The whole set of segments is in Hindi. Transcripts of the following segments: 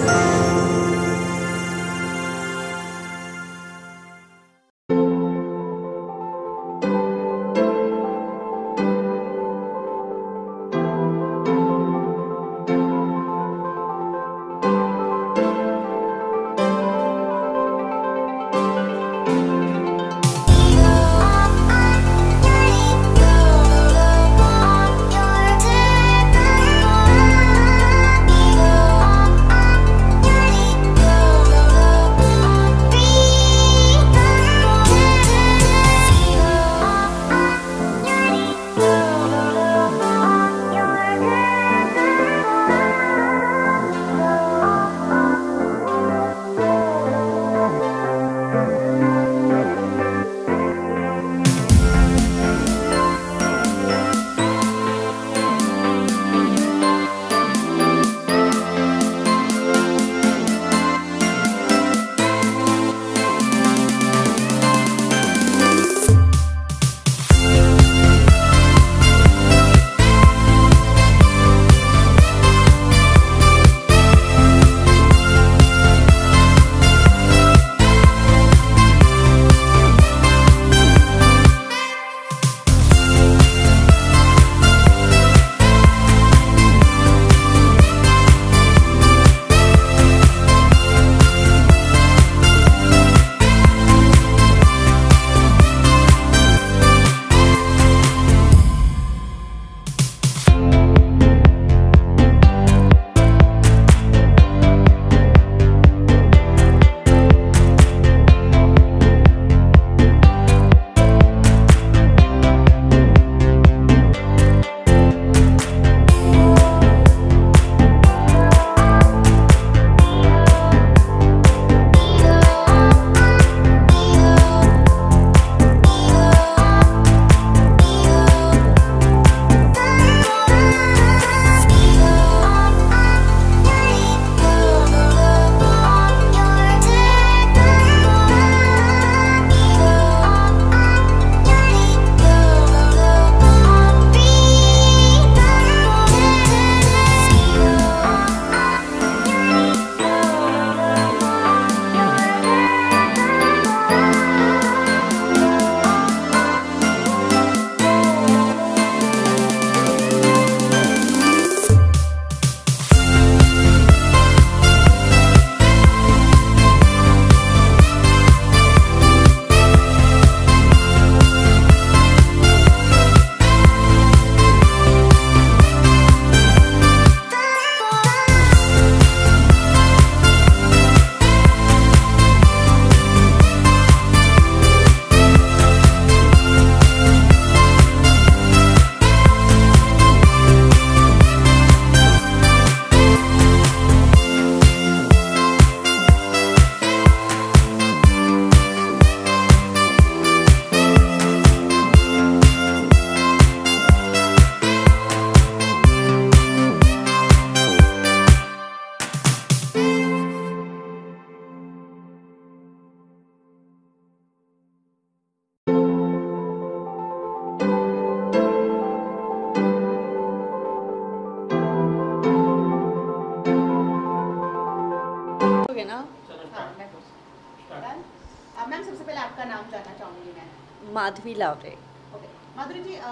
मैम सबसे पहले आपका नाम जानना चाहूंगी मैं। माधवी लावरे। ओके माधुरी जी,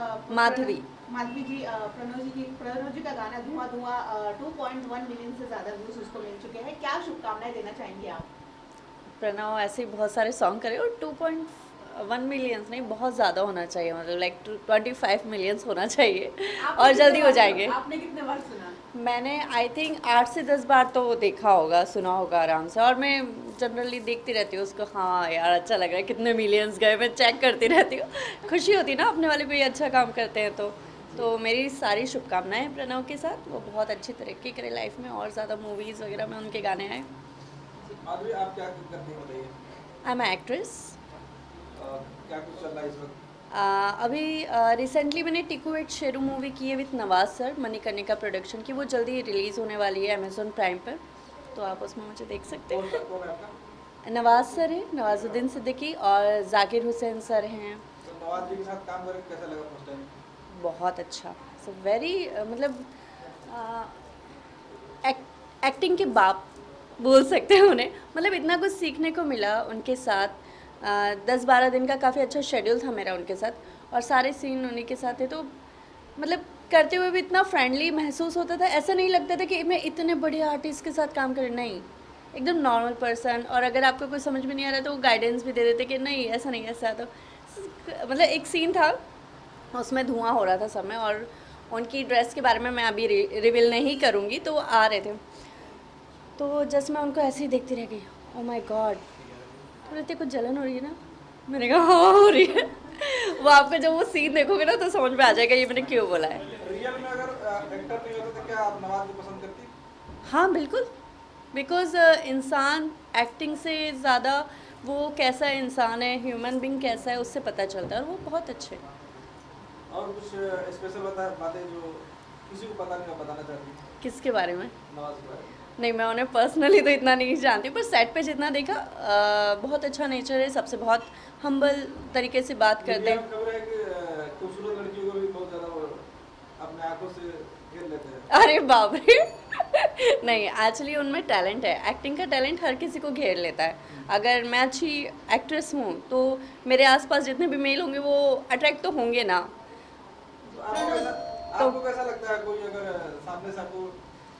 माधवी जी, प्रणव जी का गाना धुआं धुआं 2.1 मिलियन से ज़्यादा व्यूज उसको मिल चुके हैं, क्या शुभकामनाएं देना चाहेंगे आप? प्रणव ऐसे बहुत सारे सॉन्ग करे और 2.1 मिलियंस नहीं, बहुत ज़्यादा होना चाहिए, मतलब लाइक 25 मिलियंस होना चाहिए और जल्दी हो जाएंगे। आपने कितने बार सुना? मैंने आई थिंक 8 से 10 बार तो देखा होगा, सुना होगा आराम से, और मैं जनरली देखती रहती हूँ उसको। हाँ यार अच्छा लग रहा है, कितने मिलियंस गए, मैं चेक करती रहती हूँ। खुशी होती है ना अपने वाले कोई अच्छा काम करते हैं तो मेरी सारी शुभकामनाएं हैं प्रणव के साथ, वो बहुत अच्छी तरक्की करे लाइफ में और ज़्यादा मूवीज़ वगैरह में उनके गाने आए। माधुरी आप क्या करती हैं बताइए? I am actress. क्या कुछ चल रहा है इस वक्त? अभी रिसेंटली मैंने टिकू विद शेरू मूवी की है with Nawaz sir, Manikarnika production की, वो जल्दी रिलीज़ होने वाली है अमेज़ॉन प्राइम पर, तो आप उसमें मुझे देख सकते हैं। कौन है आपका? नवाज सर है, नवाजुद्दीन सिद्दीकी, और जाकिर हुसैन सर हैं। तो नवाज जी के साथ काम करके कैसा लगा फर्स्ट टाइम? बहुत अच्छा, सो वेरी मतलब एक्टिंग के बोल सकते हैं उन्हें। मतलब इतना कुछ सीखने को मिला उनके साथ। 10-12 दिन का काफ़ी अच्छा शेड्यूल था मेरा उनके साथ, और सारे सीन उन्हीं के साथ थे, तो मतलब करते हुए भी इतना फ्रेंडली महसूस होता था। ऐसा नहीं लगता था कि मैं इतने बड़े आर्टिस्ट के साथ काम कर रही, नहीं, एकदम नॉर्मल पर्सन। और अगर आपको कुछ समझ में नहीं आ रहा तो वो गाइडेंस भी दे देते कि नहीं ऐसा नहीं, ऐसा। तो मतलब एक सीन था उसमें धुआं हो रहा था सब में, और उनकी ड्रेस के बारे में मैं अभी रिवील नहीं करूँगी। तो वो आ रहे थे, तो जस्ट मैं उनको ऐसे ही देखती रह गई, ओ माय गॉड, तो बोलते कुछ जलन हो रही है ना? मैंने कहा हाँ हो रही है। वो आपको जब वो सीन देखोगे ना तो समझ में आ जाएगा ये मैंने क्यों बोला है। रियल में अगर एक्टर नहीं होता तो क्या आप नवाज को पसंद करती? हाँ बिल्कुल, बिकॉज इंसान एक्टिंग से ज़्यादा वो कैसा इंसान है, ह्यूमन बीइंग कैसा है, उससे पता चलता है, और वो बहुत अच्छे हैं। और कुछ स्पेशल बातें जो किसी को पता नहीं, बताना चाहती? किसके बारे में? नवाज के बारे में। नहीं, मैं उन्हें पर्सनली तो इतना नहीं जानती, पर सेट पे जितना देखा बहुत अच्छा नेचर है, सबसे बहुत हम्बल तरीके से बात करते हैं। खबर है कि खूबसूरत लड़कियों को भी बहुत ज़्यादा अपने आंखों से घेर लेते हैं। अरे बाप रे। नहीं, एक्चुअली उनमें टैलेंट है, एक्टिंग का टैलेंट हर किसी को घेर लेता है। अगर मैं अच्छी एक्ट्रेस हूँ तो मेरे आसपास जितने भी मेल होंगे वो अट्रैक्ट तो होंगे ना। तो आपको कैसा लगता है कोई अगर सामने से आपको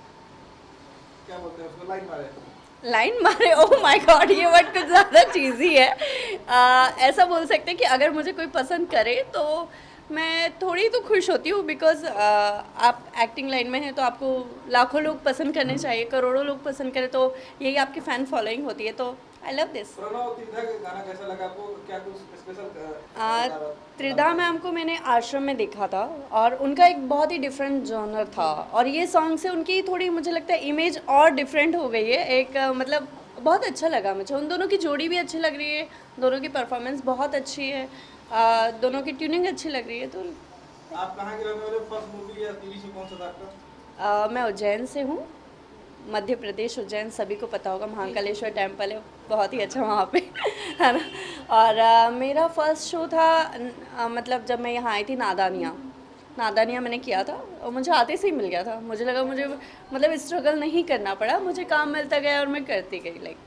क्या बोलते हैं उसको लाइन मारे? ओह माय गॉड, ये वर्ड कुछ ज़्यादा चीज़ी है। ऐसा बोल सकते हैं कि अगर मुझे कोई पसंद करे तो मैं थोड़ी तो खुश होती हूँ, बिकॉज आप एक्टिंग लाइन में हैं तो आपको लाखों लोग पसंद करने चाहिए, करोड़ों लोग पसंद करें, तो यही आपकी फ़ैन फॉलोइंग होती है। तो आई लव दिस। प्रणव त्रिधा का गाना कैसा लगा आपको? क्या कुछ स्पेशल? त्रिधा मैम को मैंने आश्रम में देखा था, और उनका एक बहुत ही डिफरेंट जॉनर था, और ये सॉन्ग से उनकी थोड़ी मुझे लगता है इमेज और डिफरेंट हो गई है। एक मतलब बहुत अच्छा लगा मुझे, उन दोनों की जोड़ी भी अच्छी लग रही है, दोनों की परफॉर्मेंस बहुत अच्छी है, दोनों की ट्यूनिंग अच्छी लग रही है। तो आप कहाँ के रहने वाले? फर्स्ट मूवी या टीवी शो कौन सा था आपका? मैं उज्जैन से हूँ, मध्य प्रदेश, उज्जैन, सभी को पता होगा, महाकालेश्वर टेम्पल है, बहुत ही अच्छा वहाँ पे है ना। और मेरा फर्स्ट शो था मतलब जब मैं यहाँ आई थी, नादानिया मैंने किया था, और मुझे आते से ही मिल गया था। मुझे लगा मुझे मतलब स्ट्रगल नहीं करना पड़ा, मुझे काम मिलता गया और मैं करती गई। Like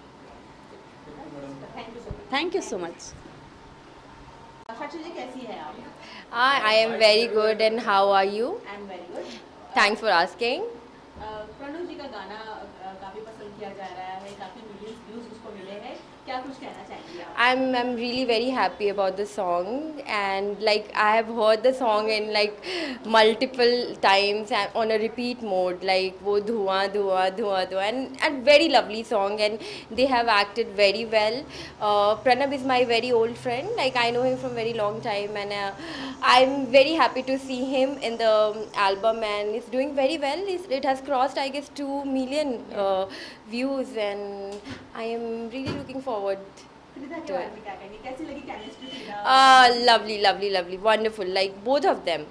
thank you so much. Sakshi ji कैसी है आप? I am very good, and how are you? I am very good. Thanks for asking. Pranav ji का गाना काफी पसंद किया जा रहा है, काफी मिलियंस व्यूज उसको मिले हैं, क्या कुछ कहना चाहेंगे आप? I'm really very happy about the song, and like I have heard the song in like multiple times and on a repeat mode, like wo dhua dhua dhua dhua, and very lovely song, and they have acted very well. Pranav is my very old friend, like I know him from very long time, and I'm very happy to see him in the album, and he's doing very well. It has crossed I guess 2 million views, and I am really looking forward. त्रिधा के बारे में क्या कहेंगे, कैसी लगी केमिस्ट्री त्रिधा? Lovely, wonderful. Like both of them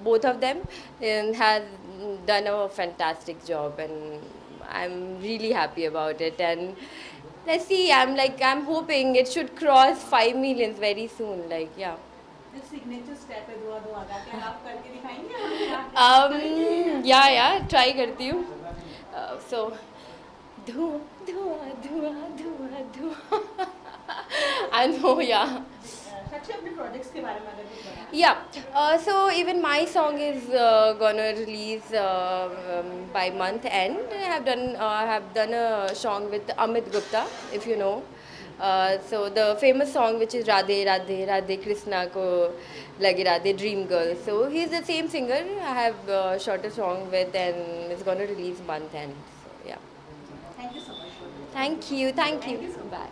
has done a fantastic job, and I'm really happy about it. And let's see. I'm hoping it should cross 5 millions very soon. Like yeah. जो सिग्नेचर स्टेप है धुआं धुआं का, क्या आप करके दिखाएंगे? Yeah, try करती हूँ. So धुआं धुआं धुआं धुआं धुआं. I know, yeah. साक्षी अपने प्रोजेक्ट्स के बारे में अगर कुछ बताएं? Yeah, so even my song is gonna release by month end. I have done a song with Amit Gupta, if you know. So the famous song which is Radhe Radhe Radhe Krishna ko lagi Radhe Dream Girl. So he's the same singer. I have shot a song with, and it's gonna release month end. So yeah. Thank you so much. Thank you. Bye.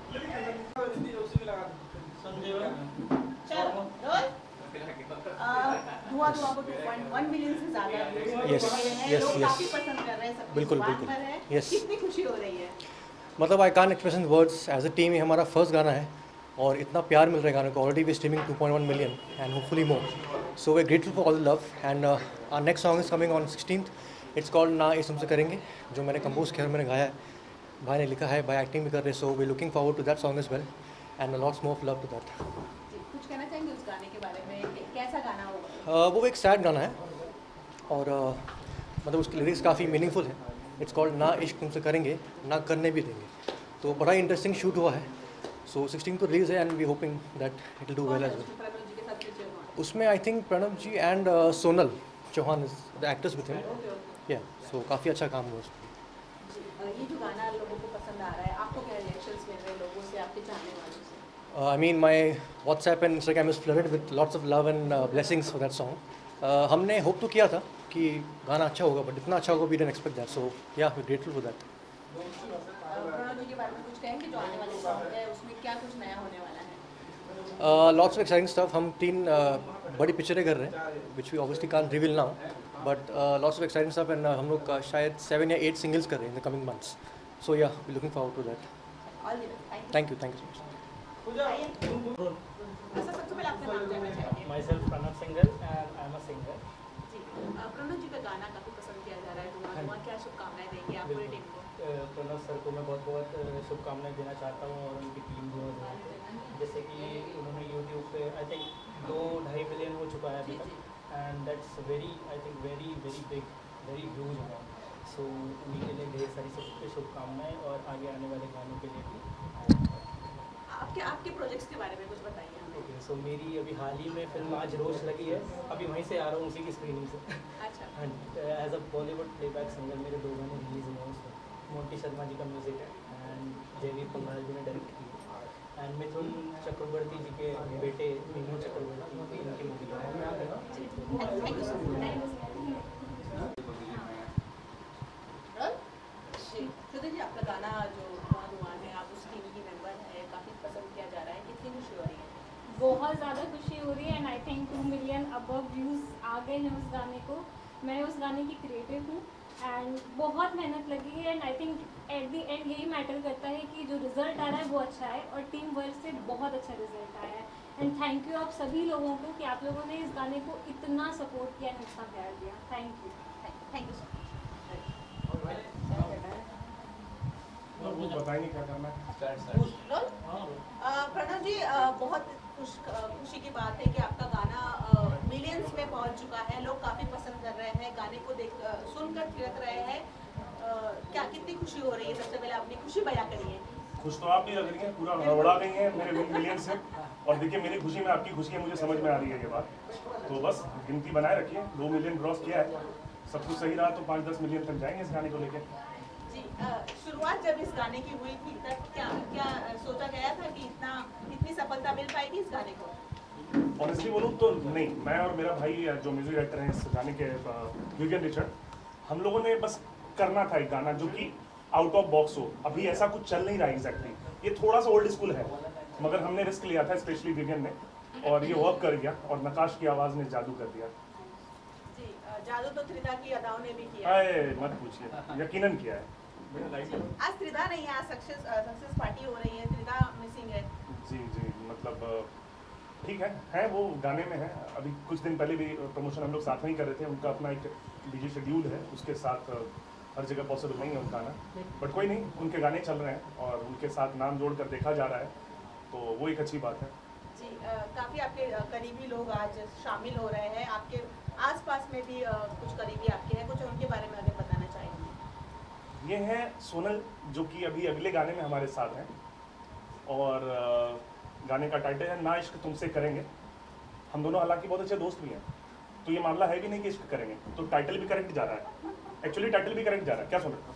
चलो रोज धुआं धुआं को 2.1 मिलियन से ज्यादा व्यूज मिले हैं, लोग काफी पसंद कर रहे हैं, सब बिल्कुल यस। कितनी खुशी हो रही है? मतलब I can't express in words. As a team ये हमारा फर्स्ट गाना है, और इतना प्यार मिल रहा है गाने को। Already we streaming 2.1 million and hopefully more. So we are grateful for all the love, and our next song is coming on 16th. It's called ना इस तुमसे करेंगे, जो मैंने कंपोज किया, मैंने गाया है, भाई ने लिखा है, भाई एक्टिंग भी कर रहे. So we looking forward to that song as well, and lots more of love to that. कुछ कहना चाहेंगे उस गाने के बारे में, कैसा गाना होगा? वो एक सैड गाना है, और मतलब उसकी लिरिक्स काफ़ी मीनिंगफुल है. इट्स कॉल्ड ना इश्क तुमसे करेंगे ना करने भी देंगे। तो बड़ा इंटरेस्टिंग शूट हुआ है। सो 16 को रिलीज है and we hoping that it will do well as well. उसमें I think Pranav ji and Sonal Chauhan is the actors with him. Yeah so काफ़ी अच्छा काम हुआ उसमें। ये जो गाना लोगों को पसंद आ रहा है, आपको क्या रिएक्शंस मिल रहे हैं लोगों से, आपके चाहने वालों से? I mean, my WhatsApp and Instagram is flooded with lots of love and blessings for that song. हमने होप तो किया था कि गाना अच्छा होगा, बट इतना अच्छा होगा we didn't expect that. So yeah, we're grateful for that. Pranav जी के बारे में कुछ कहेंगे, जो आने वाले सॉन्ग है उसमें क्या कुछ नया होने वाला है? Lots of exciting stuff. हम 3 बड़ी पिक्चरें कर रहे हैं, which we obviously can't reveal now. But lots of exciting stuff and हम लोग शायद 7 या 8 singles कर रहे हैं in the coming months. So yeah, we're looking forward to that. All the best. Thank you so much. सबसे पहले आपका नाम जानना चाहेंगे। Myself Pranav Singhal and I am a singer. जी, प्रणव जी का गाना काफी पसंद किया जा रहा है, धुआं धुआं, क्या शुभकामनाएं देंगे आप पूरी टीम को? प्रणव सर को मैं बहुत बहुत शुभकामनाएं देना चाहता हूँ और उनकी टीम धुआं धुआं को। जैसे कि उन्होंने YouTube पे आई थिंक 2-2.5 मिलियन हो चुका है अभी तक and that's very I think very very big very huge amount. So उन्हीं के लिए ढेर सारी शुभकामनाएं और आगे आने वाले गानों के लिए भी। आपके प्रोजेक्ट्स के बारे में कुछ बताइए हमें। ओके, सो मेरी अभी हाल ही में फिल्म आज रोज लगी है, अभी वहीं से आ रहा हूँ उसी की स्क्रीनिंग से। अच्छा। And as a Bollywood playback singer मेरे 2 गाने रिलीज हुए हैं उसमें। मोंटी शर्मा जी का म्यूज़िक है एंड जयवीर पंगाल जी ने डायरेक्ट की एंड मिथुन चक्रवर्ती जी के बेटे मीनू चक्रवर्ती इनकी मूवी है। Thank you so much. Shruti ji, आपका गाना जो धुआं धुआं है, आप उस टीम की मेंबर है, काफ़ी पसंद किया जा रहा है, कितनी खुशी हो रही है? बहुत ज़्यादा खुशी हो रही है and I think 2 million above views आ गए हैं उस गाने को। मैं उस गाने की क्रिएटिव हूँ एंड बहुत मेहनत लगी है and I think at the end यही मैटर करता है कि जो रिज़ल्ट आ रहा है वो अच्छा है और टीम वर्क से बहुत अच्छा रिजल्ट आया है। एंड थैंक यू आप सभी लोगों को कि आप लोगों ने इस गाने को इतना सपोर्ट किया एंड इतना प्यार दिया। Thank you thank you so much. बताइए क्या करना है। प्रणव जी, बहुत खुशी की बात है कि आपका गाना मिलियंस में पहुंच चुका है, लोग काफ़ी पसंद कर रहे हैं, गाने को सुनकर थिरक रहे हैं। क्या कितनी खुशी हो रही है? सबसे पहले अपनी खुशी बयां करिए। खुश तो आप भी लग रही हैं, पूरा हड़बड़ा गई हैं मेरे 1 मिलियन से। और देखिए मेरी खुशी में आपकी खुशी है, मुझे समझ में आ रही है ये बात। तो बस गिनती बनाए रखिए, 2 मिलियन क्रॉस किया है, सब कुछ सही रहा तो 5-10 मिलियन तक जाएंगे इस गाने को लेकर। जी, शुरुआत जब इस गाने की हुई थी तब क्या सोचा गया था कि इतनी सफलता मिल पाएगी इस गाने को? ऑनेस्टली बोलूँ तो नहीं, मैं और मेरा भाई जो म्यूजिक डायरेक्टर हैं इस गाने के विवियन रिचर्ड, हम लोगों ने बस करना था एक गाना जो कि आउट ऑफ बॉक्स हो। अभी ऐसा कुछ चल नहीं रहा एग्जैक्टली, ये थोड़ा सा ओल्ड स्कूल है, मगर हमने रिस्क लिया था स्पेशली विवियन ने और ये वर्क कर गया और नकाश की आवाज़ ने जादू कर दिया। जी, जादू तो त्रिधा की अदाओं ने भी किया। अरे मत पूछिए, यकीनन किया है। आज त्रिधा नहीं है, आज सक्सेस पार्टी हो रही है, त्रिधा मिसिंग है। जी जी, मतलब ठीक है वो गाने में है। अभी कुछ दिन पहले भी प्रमोशन हम लोग साथ में ही कर रहे थे, उनका अपना एक बिजी शेड्यूल है, उसके साथ हर जगह पॉसिबल नहीं है उनका आना, बट कोई नहीं, उनके गाने चल रहे हैं और उनके साथ नाम जोड़ कर देखा जा रहा है, तो वो एक अच्छी बात है। जी, काफ़ी आपके करीबी लोग आज शामिल हो रहे हैं, आपके आसपास में भी कुछ करीबी आपके हैं, कुछ उनके बारे में अगर बताना चाहेंगे? ये है सोनल, जो कि अभी अगले गाने में हमारे साथ हैं और गाने का टाइटल है ना इश्क तुमसे करेंगे। हम दोनों हालांकि बहुत अच्छे दोस्त भी हैं, तो ये मामला है भी नहीं कि इश्क करेंगे, तो टाइटल भी करेक्ट जा रहा है, एक्चुअली टाइटल भी करेक्ट जा रहा है। क्या सोनल?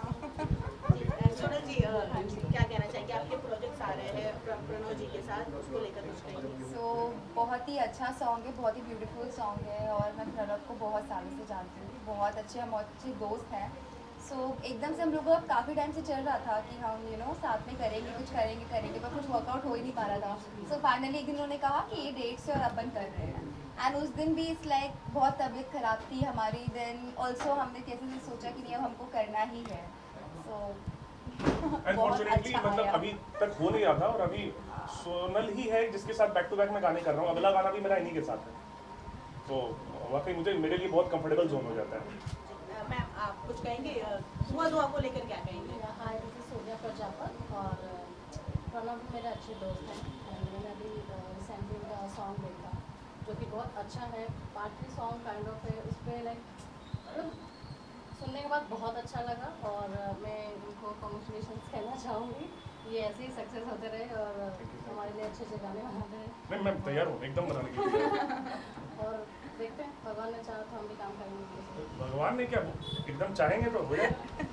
सोनल जी, क्या कहना चाहेंगे? आपके प्रोजेक्ट्स आ रहे हैं प्रणव जी के साथ, उसको लेकर कुछ कहेंगे? सो बहुत ही अच्छा सॉन्ग है, बहुत ही ब्यूटीफुल सॉन्ग है और मैं प्रणव को बहुत सालों से जानती हूँ, बहुत अच्छे दोस्त हैं। सो एकदम से हम लोगों का काफ़ी टाइम से चल रहा था कि हम साथ में करेंगे, कुछ करेंगे पर कुछ वर्कआउट हो ही नहीं पा रहा था। सो फाइनली एक दिन उन्होंने कहा कि ये डेट से और अपन कर रहे हैं, एंड उस दिन भी इट्स लाइक बहुत तबीयत ख़राब थी हमारी, देन ऑल्सो हमने कैसे सोचा कि नहीं अब हमको करना ही है। सो अनफॉर्चुनेटली मतलब अभी तक हो नहीं रहा था और अभी सोनल ही है जिसके साथ बैक टू बैक मैं गाने कर रहा हूँ, अगला गाना भी मेरा इन्हीं के साथ है, तो वाकई मेरे लिए बहुत कंफर्टेबल जोन हो जाता है। मैम, आप कुछ कहेंगे धुआं को लेकर? क्या कहेंगे? Hi, this is Sonia Prajapat और प्रणव मेरे अच्छे दोस्त हैं। मैंने अभी रिसेंटली उनका सॉन्ग देखा जो कि बहुत अच्छा है, पार्टी सॉन्ग काइंड ऑफ है, उस पर लाइक सुनने सुनने के बाद बहुत अच्छा लगा और मैं उनको कॉन्ग्रेचुलेशन कहना चाहूँगी। ये ऐसे ही सक्सेस होते रहे और हमारे लिए अच्छे अच्छे गाने बनाते रहे। नहीं, मैं तैयार हूँ एकदम बनाने के लिए। और देखते हैं, भगवान ने चाहा तो हम भी काम करेंगे। भगवान ने क्या, एकदम चाहेंगे तो हो जाए।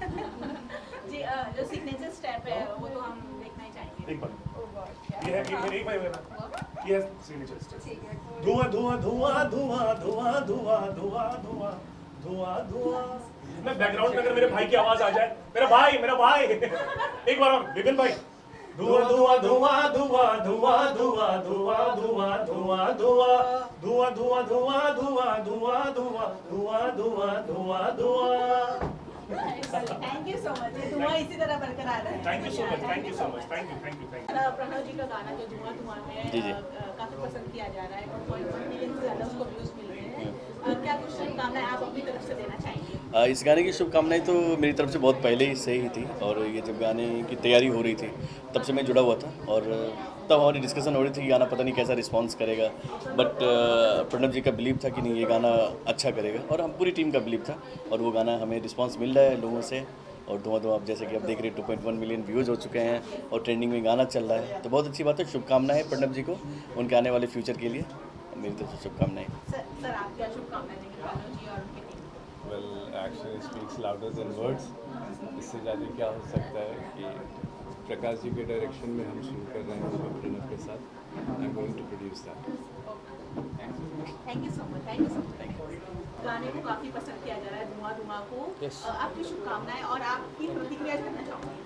जी जो सिग्नेचर स्टेप है वो तो हम देखना ही चाहेंगे। एक बार ये है कि मेरे एक भाई ये सिग्नेचर स्टेप। धुआं धुआं धुआं धुआं धुआं धुआं धुआं धुआं धुआं धुआं। मैं बैकग्राउंड में अगर मेरे भाई की आवाज आ जाए, मेरा भाई एक बार और विपिन भाई। धुआं धुआं धुआं धुआं धुआं धुआं धुआं धुआं धुआं धुआं धुआं धुआं धुआं धुआं धुआं धुआं धुआं धुआं धुआं। Thank you so much. धुआं इसी तरह बरकरार रहे। Thank you so much, thank you so much, thank you. Pranav ji का गाना जो धुआं धुआं है काफी पसंद किया जा रहा है, 1.1 मिलियन से ज़्यादा उसको व्यूज मिल रहे हैं। क्या कुछ शुभकामनाएं आप अपनी तरफ से देना चाहेंगे? इस गाने की शुभकामनाएं तो मेरी तरफ से बहुत पहले ही से ही थी और ये जब गाने की तैयारी हो रही थी तब से मैं जुड़ा हुआ था और तब हमारी डिस्कशन हो रही थी कि गाना पता नहीं कैसा रिस्पांस करेगा, बट प्रणव जी का बिलीव था कि नहीं ये गाना अच्छा करेगा और हम पूरी टीम का बिलीव था और वो गाना हमें रिस्पांस मिल रहा है लोगों से। और धुआं धुआं आप जैसे कि आप देख रहे हैं 2.1 मिलियन व्यूज़ हो चुके हैं और ट्रेंडिंग में गाना चल रहा है, तो बहुत अच्छी बात है। शुभकामनाएं है प्रणव जी को उनके आने वाले फ्यूचर के लिए, मेरी तरफ से शुभकामनाएं। सर आप क्या शुभकामनाएं देंगे प्रणव जी और उनके team? Well action speaks louder than words. इससे ज़्यादा क्या हो सकता है कि प्रकाश जी के डायरेक्शन में हम शुरू कर रहे हैं प्रणव के साथ। I am going to produce that. Thank you so much, thank you so much. गाने को काफ़ी पसंद किया जा रहा है धुआं धुआं को। आपकी शुभकामनाएं और आपकी प्रतिक्रिया जानना चाहूँगी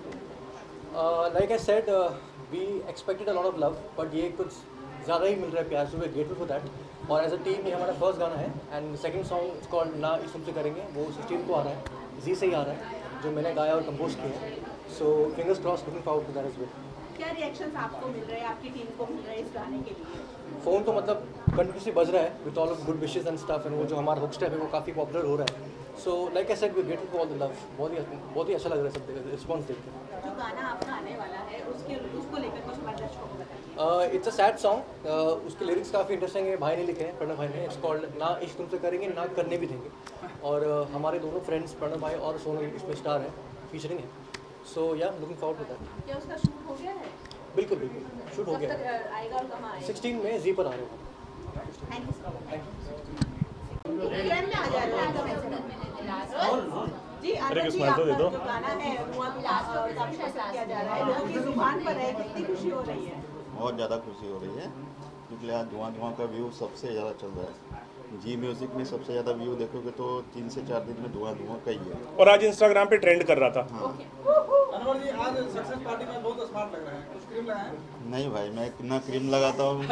मैं। Like I said we expected a lot of love, but ये कुछ ज़्यादा ही मिल रहा है प्यार, so we are grateful for that. और एज अ टीम ये हमारा फर्स्ट गाना है and second song it's called ना इस तुमसे करेंगे, वो 16 को आ रहा है, जी से ही आ रहा है, जो मैंने गाया और कंपोज किया है। So fingers cross, looking forward to that as well. क्या रिएक्शंस आपको मिल रहे हैं, आपकी टीम को मिल रहे हैं इस गाने के लिए? फ़ोन तो मतलब कंटिन्यूसली बज रहा है with all of good wishes and stuff, and वो जो हमारा हुक स्टेप है वो काफ़ी पॉपुलर हो रहा है। So like I said we are grateful for all the love. बहुत ही अच्छा लग रहा है सब रिस्पॉन्स देख के। जो गाना आपका आने वाला है उसको लेकर कुछ हमारे दर्शकों को बताइए। इट्स अ सैड सॉन्ग, उसके लिरिक्स काफ़ी इंटरेस्टिंग है, भाई ने लिखे हैं, प्रणव भाई ने। इट्स कॉल्ड ना इश्क तुमसे करेंगे ना करने भी देंगे, और हमारे दोनों फ्रेंड्स प्रणव भाई और सोनू इसमें स्टार है, फीचरिंग है। सो या लुकिंग फॉरवर्ड टू दैट। क्या उसका शूट हो गया है? बिल्कुल बिल्कुल शूट हो गया है। आएगा और कहाँ आएगा? 16 में जी पर आ रहे हो। Thank you so much. Thank you. में आ जा रहा है जी। आनंद जी आपका जो गाना है धुआं धुआं काफी पसंद किया जा रहा है, लोगों की जुबान पर है, कितनी खुशी हो रही है? बहुत ज़्यादा खुशी हो रही है क्योंकि आज धुआं धुआं का व्यू सबसे ज़्यादा चल रहा है। जी म्यूजिक में सबसे ज़्यादा व्यू देखोगे तो 3 से 4 दिन में धुआं धुआं का ही है, और आज इंस्टाग्राम पे ट्रेंड कर रहा था। अनवर जी आज सक्सेस पार्टी में बहुत स्मार्ट लग रहे हैं, कुछ क्रीम लगाए? नहीं भाई, मैं कितना क्रीम लगाता हूँ।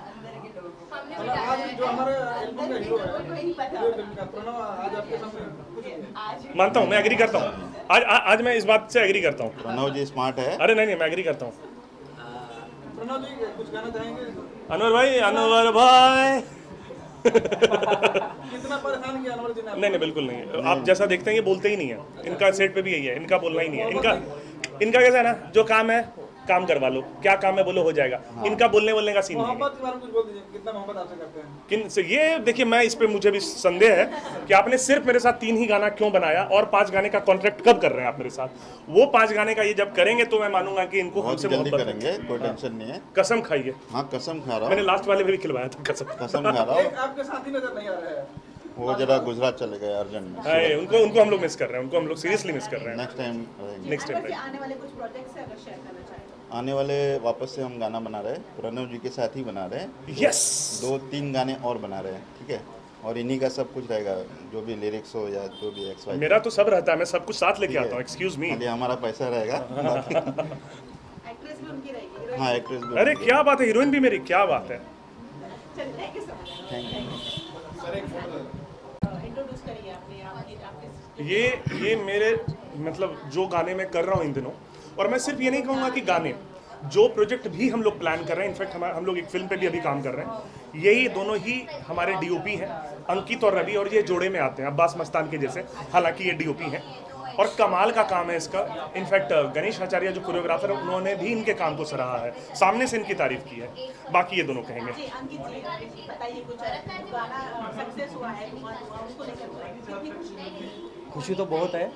आज जो हमारे एल्बम का हीरो है प्रणव, आज आपके सामने कुछ मानता हूँ, मैं एग्री करता हूँ। आज मैं इस बात से एग्री करता हूँ। प्रणव जी स्मार्ट है। अरे नहीं, मैं एग्री करता हूँ। प्रणव जी कुछ कहना चाहेंगे? अनवर भाई कितना परेशान किया अनवर जी ने? नहीं, बिल्कुल नहीं। आप जैसा देखते हैं ये बोलते ही नहीं है। इनका सेट पे भी यही है, इनका बोलना ही नहीं है। इनका कैसा है ना, जो काम है काम करवा लो, क्या काम है बोलो हो जाएगा। इनका बोलने का सीन नहीं है। मोहब्बत के बारे में कुछ बोल दीजिए, कितना मोहब्बत आपसे करते हैं? किन से? ये देखिए, मैं इस पे मुझे भी संदेह है कि आपने सिर्फ मेरे साथ 3 ही गाना क्यों बनाया और 5 गाने का कॉन्ट्रैक्ट कब कर रहे हैं आप मेरे साथ? वो 5 गाने का ये जब करेंगे तो मैं मानूंगा कि इनको हमसे मोहब्बत करेंगे, कोई टेंशन नहीं है। कसम खाइए। हाँ कसम खा रहा हूँ, मैंने लास्ट वाले में भी खिलवाया था कसम खा रहा हूँ। आपके साथ ही नजर नहीं आ रहा है, वो जरा गुजरात चले गए अर्जेंट में। उनको हम लोग मिस कर रहे हैं, उनको हम लोग सीरियसली मिस कर रहे हैं। नेक्स्ट टाइम आने वाले कुछ प्रोजेक्ट्स है अगर शेयर करना चाहें? आने वाले वापस से हम गाना बना रहे हैं, प्रणव जी के साथ ही बना रहे हैं। यस, 2-3 गाने और बना रहे हैं, ठीक है। और इन्हीं का सब कुछ रहेगा, जो भी लिरिक्स हो या जो भी एक्स वाई। मेरा तो सब रहता है, मैं सब कुछ साथ लेके आता हूँ। एक्सक्यूज मी, हमारा पैसा रहेगा। एक्ट्रेस भी उनकी रहेगी? हाँ, एक्ट्रेस भी। अरे क्या बात है, हीरोइन भी मेरी, क्या बात है। Thank you so much. Thank you. Introduce करिए आपने ये मेरे मतलब जो गाने मैं कर रहा हूँ इन दिनों, और मैं सिर्फ ये नहीं कहूँगा कि गाने, जो प्रोजेक्ट भी हम लोग प्लान कर रहे हैं, इनफैक्ट हम लोग एक फिल्म पे भी अभी काम कर रहे हैं। यही दोनों ही हमारे डीओपी हैं, अंकित और रवि, और ये जोड़े में आते हैं अब्बास मस्तान के जैसे, हालांकि ये डीओपी हैं और कमाल का काम है इसका। इनफैक्ट गणेश आचार्य जो कोरियोग्राफर है उन्होंने भी इनके काम को सराहा है, सामने से इनकी तारीफ की है। बाकी ये दोनों कहेंगे। अंकित जी बताइए कुछ, गाना सक्सेस हुआ है, उसको लेकर खुशी तो बहुत है,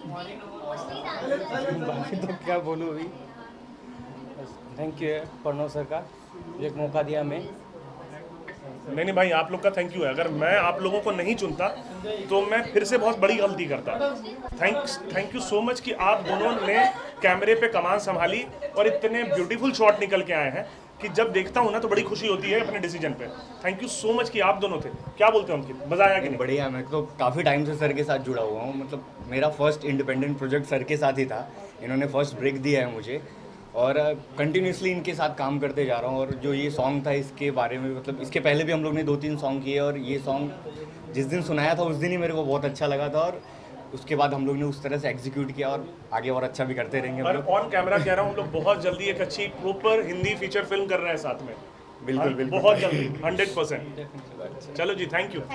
बाकी तो क्या बोलूँ अभी। थैंक यू है प्रणव सर का, एक मौका दिया हमें। नहीं भाई, आप लोग का थैंक यू है। अगर मैं आप लोगों को नहीं चुनता तो मैं फिर से बहुत बड़ी गलती करता। थैंक यू सो मच कि आप दोनों ने कैमरे पे कमान संभाली और इतने ब्यूटीफुल शॉट निकल के आए हैं कि जब देखता हूँ ना तो बड़ी खुशी होती है अपने डिसीजन पे। थैंक यू सो मच कि आप दोनों थे। क्या बोलते हैं उनकी, मज़ा आया कि नहीं? बढ़िया। मैं तो काफ़ी टाइम से सर के साथ जुड़ा हुआ हूँ, मतलब मेरा फर्स्ट इंडिपेंडेंट प्रोजेक्ट सर के साथ ही था। इन्होंने फर्स्ट ब्रेक दिया है मुझे और कंटिन्यूसली इनके साथ काम करते जा रहा हूँ। और जो ये सॉन्ग था इसके बारे में, मतलब इसके पहले भी हम लोग ने 2-3 सॉन्ग किए और ये सॉन्ग जिस दिन सुनाया था उस दिन ही मेरे को बहुत अच्छा लगा था और उसके बाद हम लोग ने उस तरह से एग्जीक्यूट किया और आगे और अच्छा भी करते रहेंगे। और ऑन कैमरा कह रहा हूँ, हम लोग बहुत जल्दी एक अच्छी प्रॉपर हिंदी फीचर फिल्म कर रहे हैं साथ में। बिल्कुल बिल्कुल, बहुत जल्दी 100%। चलो जी, थैंक यू।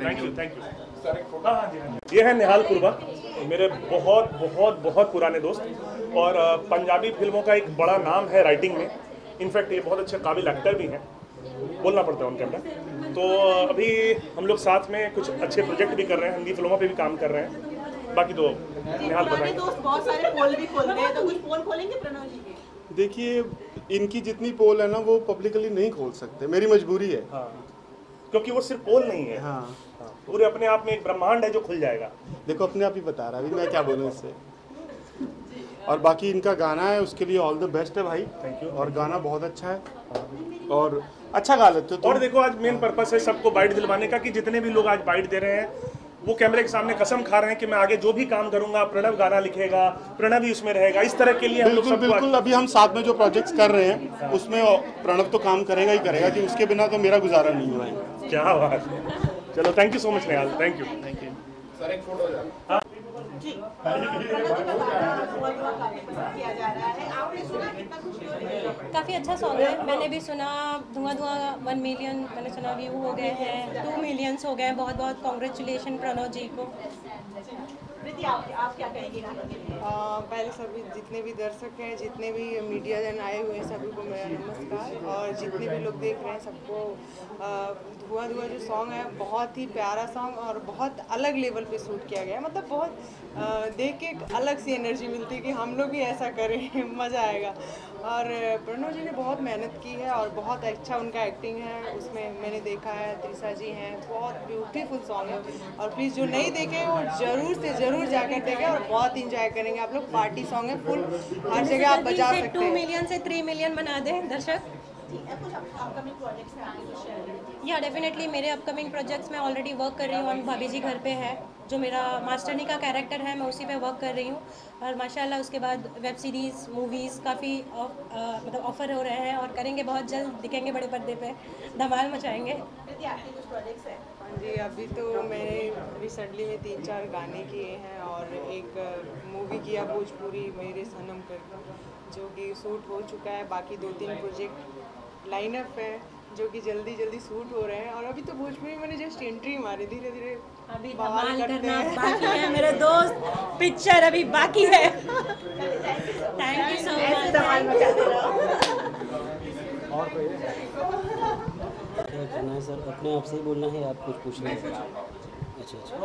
ये है निहाल कुर्बा, मेरे बहुत बहुत बहुत पुराने दोस्त और पंजाबी फिल्मों का एक बड़ा नाम है राइटिंग में। इनफैक्ट ये बहुत अच्छे काबिल एक्टर भी हैं, बोलना पड़ता है उन कैमरा। तो अभी हम लोग साथ में कुछ अच्छे प्रोजेक्ट भी कर रहे हैं, हिंदी फिल्मों पे भी काम कर रहे हैं। बाकी तो निहाल बताएंगे। दोस्त बहुत सारे पोल भी खोलते हैं, तो कुछ पोल खोलेंगे प्रणव जी के? देखिए, इनकी जितनी पोल है ना वो पब्लिकली नहीं खोल सकते, मेरी मजबूरी है। हाँ, क्योंकि वो सिर्फ पोल नहीं है। हाँ, पूरे अपने आप में एक ब्रह्मांड है जो खुल जाएगा। देखो अपने आप ही बता रहा, अभी मैं क्या बोलूँ इससे। और बाकी इनका गाना है, उसके लिए ऑल द बेस्ट है भाई। Thank you. और गाना बहुत अच्छा है और अच्छा गा लेते हो। और देखो, आज मेन पर्पस है सबको बाइट दिलवाने का कि जितने भी लोग आज बाइट दे रहे हैं वो कैमरे के सामने कसम खा रहे हैं कि मैं आगे जो भी काम करूंगा प्रणव गाना लिखेगा, प्रणव ही उसमें रहेगा। इस तरह के लिए हम लोग बिल्कुल अभी हम साथ में जो प्रोजेक्ट्स कर रहे हैं उसमें प्रणव तो काम करेगा ही करेगा, कि उसके बिना तो मेरा गुजारा नहीं है भाई। क्या बात है। चलो, thank you so much Nihal, thank you. Sir एक फोटो जी, किया जा रहा है, आपने सुना, कितना खुशी हो रही है? काफ़ी अच्छा सॉन्ग है, मैंने भी सुना। धुआं धुआं 1 मिलियन मैंने सुना व्यू हो गए हैं, 2 मिलियंस हो गए हैं। बहुत बहुत कॉन्ग्रेचुलेशन प्रणव जी को। आप क्या कहेंगे गाने के लिए? पहले सभी जितने भी दर्शक हैं, जितने भी मीडिया जन आए हुए हैं, सभी को मेरा नमस्कार। और जितने भी लोग देख रहे हैं सबको धुआं धुआं जो सॉन्ग है बहुत ही प्यारा सॉन्ग और बहुत अलग लेवल पे शूट किया गया है। मतलब बहुत देख के एक अलग सी एनर्जी मिलती है कि हम लोग भी ऐसा करें, मज़ा आएगा। और प्रणव जी ने बहुत मेहनत की है और बहुत अच्छा उनका एक्टिंग है उसमें, मैंने देखा है। त्रिशा जी हैं, बहुत ब्यूटीफुल सॉन्ग है। और प्लीज़ जो नहीं देखे वो ज़रूर से ज़रूर जाकर देखें और बहुत इंजॉय करेंगे आप लोग। पार्टी सॉन्ग है, फुल हर जगह आप बजा सकते हैं। 2 मिलियन से 3 मिलियन बना दें दर्शक। या डेफिनेटली मेरे अपकमिंग प्रोजेक्ट्स में ऑलरेडी वर्क कर रही हूँ। भाभी जी घर पे है, जो मेरा मास्टरनी का कैरेक्टर है, मैं उसी पे वर्क कर रही हूँ। और माशाल्लाह उसके बाद वेब सीरीज़, मूवीज़ काफ़ी मतलब ऑफ़र हो रहे हैं और करेंगे बहुत जल्द, दिखेंगे बड़े पर्दे पे, धमाल मचाएंगे। हाँ जी, अभी तो मैंने रिसेंटली में 3-4 गाने किए हैं और एक मूवी किया भोजपुरी मेरे सनम करके, जो कि शूट हो चुका है। बाकी 2-3 प्रोजेक्ट लाइनअप है जो कि जल्दी शूट हो रहे हैं। और अभी तो भोजपुरी मैंने जस्ट एंट्री मारी, धीरे धीरे अभी धमाल करना बाकी है मेरे दोस्त, पिक्चर अभी बाकी है। Thank you so much. और क्या करना है सर, अपने आप से ही बोलना है, आप कुछ पूछ रहे हैं? अच्छा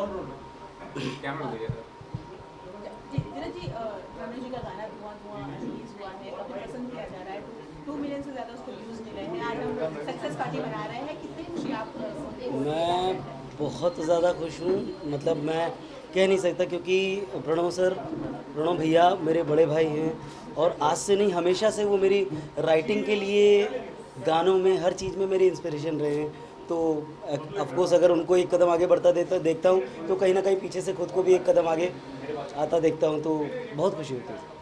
जी, प्रणव जी का गाना धुआं धुआं रिलीज हुआ है, काफी पसंद किया जा रहा है। 2 मिलियन से ज़्यादा उसको व्यूज़ मिले हैं। आज हम सक्सेस पार्टी मना रहे हैं, कितनी खुशी आप? मैं बहुत ज़्यादा खुश हूँ, मतलब मैं कह नहीं सकता, क्योंकि प्रणव भैया मेरे बड़े भाई हैं और आज से नहीं हमेशा से वो मेरी राइटिंग के लिए, गानों में, हर चीज़ में मेरी इंस्पिरेशन रहे हैं। तो ऑफकोर्स अगर उनको एक कदम आगे बढ़ता देखता हूँ तो कहीं ना कहीं पीछे से खुद को भी एक कदम आगे आता देखता हूँ, तो बहुत खुशी होती है।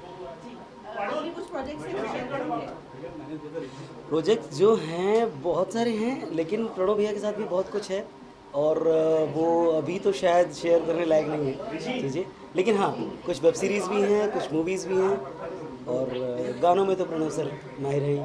प्रोजेक्ट जो हैं बहुत सारे हैं, लेकिन प्रणव भैया के साथ भी बहुत कुछ है और वो अभी तो शायद शेयर करने लायक नहीं है चीज़ें, लेकिन हाँ कुछ वेब सीरीज़ भी हैं, कुछ मूवीज़ भी हैं और गानों में तो प्रणव सर माहिर हैं।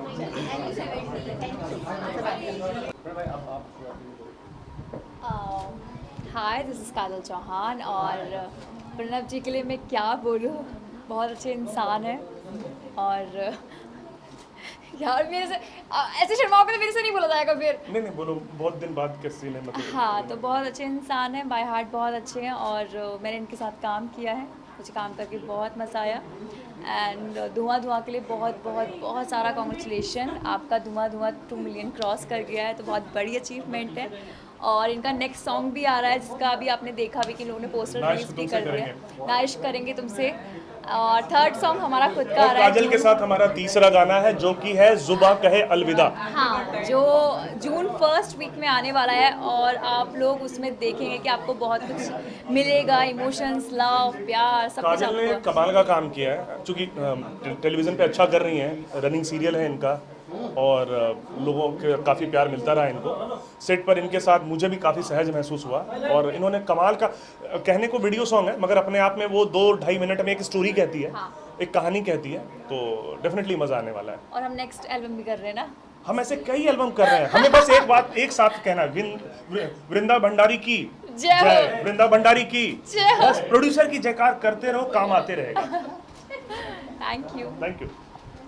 Hi, this is Kajal Chauhan और प्रणव जी के लिए मैं क्या बोलूँ, बहुत अच्छे इंसान हैं और यार मेरे से ऐसे शर्माओगे तो मेरे से नहीं बोला जाएगा फिर। नहीं बोलो, बहुत दिन बाद के सीन है मतलब। हाँ, तो बहुत अच्छे इंसान हैं, बाय हार्ट बहुत अच्छे हैं और मैंने इनके साथ काम किया है, मुझे काम करके बहुत मज़ा आया। एंड धुआं धुआं के लिए बहुत बहुत बहुत सारा कॉन्ग्रेचुलेशन, आपका धुआं धुआं 2 मिलियन क्रॉस कर गया है, तो बहुत बड़ी अचीवमेंट है। और इनका नेक्स्ट सॉन्ग भी आ रहा है जिसका अभी आपने देखा भी कि लोगों ने पोस्टर रिलीज भी कर दिया है, नाइश करेंगे तुमसे। और थर्ड सॉन्ग हमारा खुद का आ रहा है काजल के साथ हमारा तीसरा गाना है जो कि है जुबा कहे अलविदा। हाँ, जो जून 1st वीक में आने वाला है और आप लोग उसमें देखेंगे कि आपको बहुत कुछ मिलेगा, इमोशंस, लव, प्यार, सब कुछ। काजल ने कमाल का काम किया है, चूँकि टेलीविज़न पे अच्छा कर रही हैं, रनिंग सीरियल है इनका और लोगों के काफ़ी प्यार मिलता रहा इनको। सेट पर इनके साथ मुझे भी काफ़ी सहज महसूस हुआ और इन्होंने कमाल का, कहने को वीडियो सॉन्ग है मगर अपने आप में वो 2-2.5 मिनट में एक स्टोरी कहती है, एक कहानी कहती है, तो डेफिनेटली मज़ा आने वाला है। और हम नेक्स्ट एल्बम भी कर रहे हैं ना, हम ऐसे कई एल्बम कर रहे हैं, हमें बस एक बात एक साथ कहना है, वृंदा भंडारी की जय, वृंदा भंडारी की जय, बस प्रोड्यूसर की जयकार करते रहो, काम आते रहेगा। Thank you. Thank you.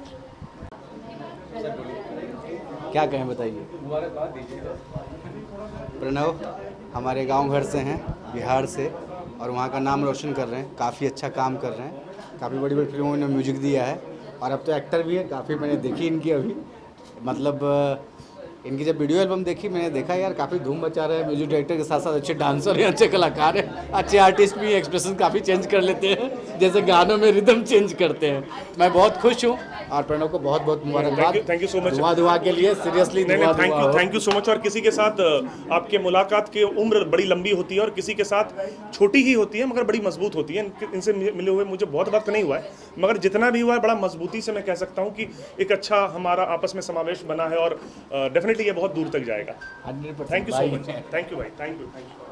क्या कहें बताइए। प्रणव हमारे गांव घर से हैं, बिहार से, और वहाँ का नाम रोशन कर रहे हैं, काफ़ी अच्छा काम कर रहे हैं, काफ़ी बड़ी बड़ी फिल्मों में म्यूजिक दिया है और अब तो एक्टर भी है। काफ़ी मैंने देखी इनकी अभी, मतलब इनकी जब वीडियो एल्बम देखी मैंने देखा यार काफ़ी धूम मचा रहे हैं, म्यूजिक डायरेक्टर के साथ साथ अच्छे डांसर हैं, अच्छे कलाकार हैं, अच्छे आर्टिस्ट भी, एक्सप्रेशन काफ़ी चेंज कर लेते हैं, जैसे गानों में रिदम चेंज करते हैं। मैं बहुत खुश हूँ और प्रणव को बहुत बहुत मुबारकबाद। Thank you so much. दुआ के लिए seriously thank you so much. और किसी के साथ आपके मुलाकात की उम्र बड़ी लंबी होती है और किसी के साथ छोटी ही होती है मगर बड़ी मजबूत होती है। इनसे मिले हुए मुझे बहुत वक्त नहीं हुआ है मगर जितना भी हुआ है बड़ा मजबूती से मैं कह सकता हूँ कि एक अच्छा हमारा आपस में समावेश बना है और डेफिनेटली ये बहुत दूर तक जाएगा। 100%। Thank you so much. Thank you भाई, थैंक यू।